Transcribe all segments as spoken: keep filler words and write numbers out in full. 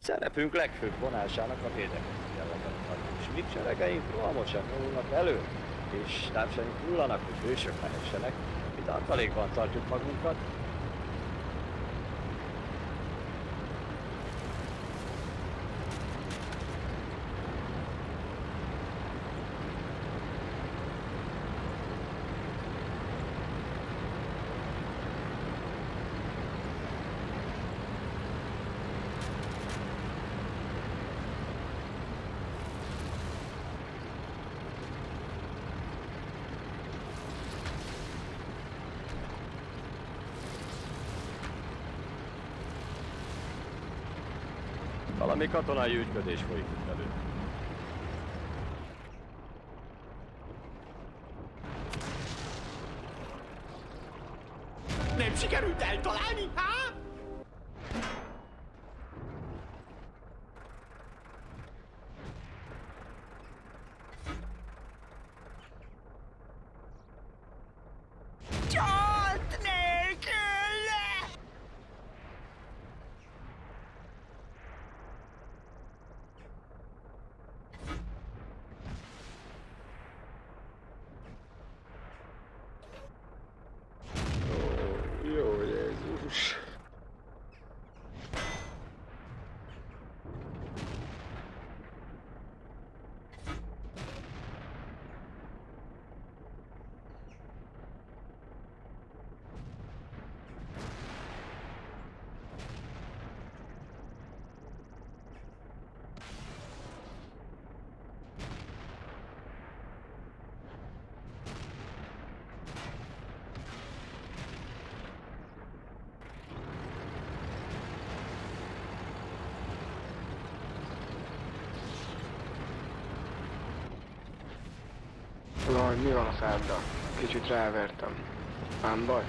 Szerepünk legfőbb vonásának a védekező jelleget, és mi seregeink rohamosan nyomulnak elő, és tápsaink hullanak, hogy hősök mehessenek, mi tartalékban tartjuk magunkat. Valami katonai ügyködés folyik itt elő. Nem sikerült eltalálni, há? Csalt nélkül! Jó Jézus! Laj, mi van a száddal? Kicsit rávertem. Ám baj?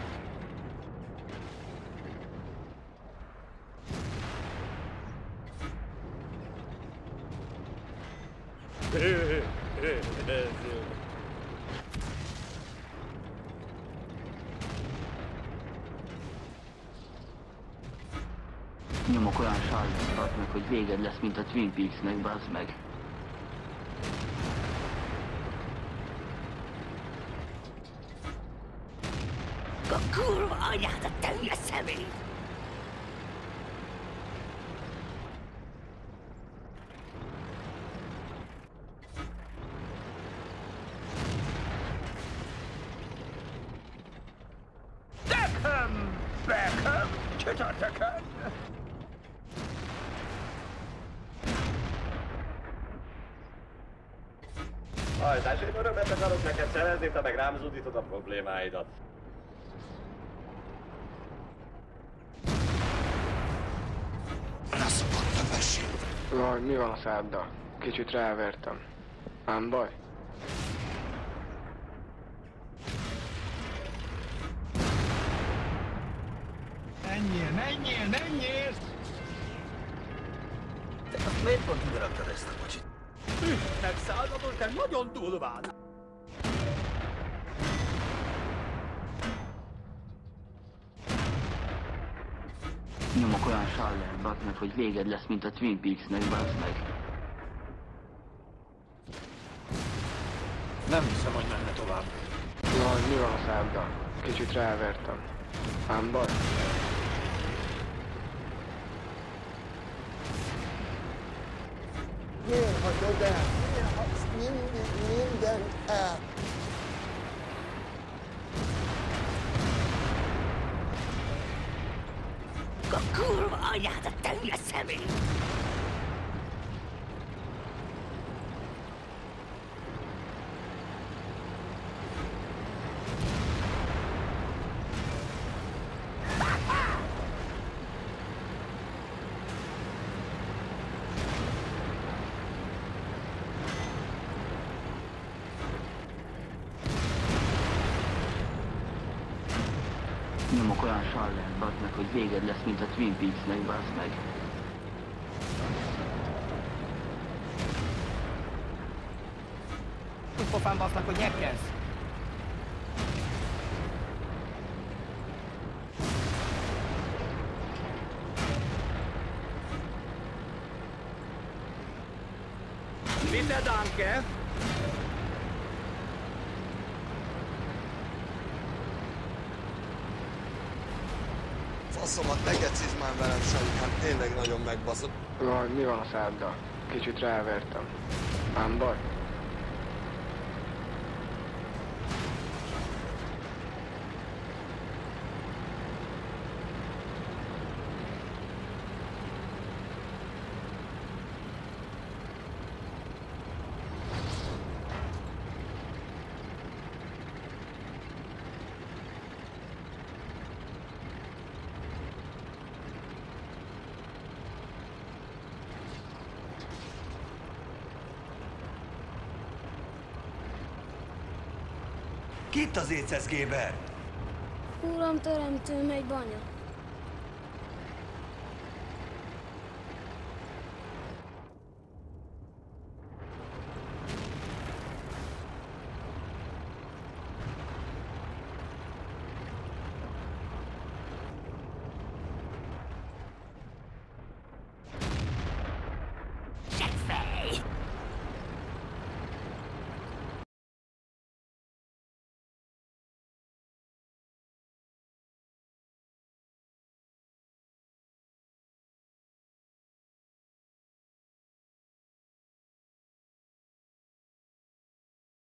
Nyomok olyan sarját meg, hogy véged lesz, mint a Twin Peaksnek, bazd meg. A kurva anyádat, te hülye személy! Beckham! Beckham! Csütörtökön! Hajtás, én örömet akarok neked szerezni, te meg rám zúdítod a problémáidat. Laj, mi van a száddal? Kicsit rávertem. Ám baj? Menjél, menjél, menjél! Te azt miért pont ide raktad ezt a kocsit? Üsnek századon, te nagyon durván! Nyomok olyan sallert, bazd meg, hogy véged lesz, mint a Twin Peaksnek, bazd meg. Nem hiszem, hogy menne tovább. Laj, mi van a száddal? Kicsit rávertem. Ám baj? Miért hagyod el? Miért hagysz mindig mindent el? A kurva anyádat, te hülye személy! Nyomok olyan sallert, bazd meg, hogy véged lesz, mint a Twin Peaksnek, bazd meg. Tudj pofán basznak, hogy nyekkelsz! Bitte danke! Faszomat, ne geciz már velem, Sanyi, hát tényleg nagyon megbaszott. Jaj, mi van a száddal? Kicsit rávertem. Ám baj? Ki itt az écesz, Géber? Uram, teremtőm, egy banya.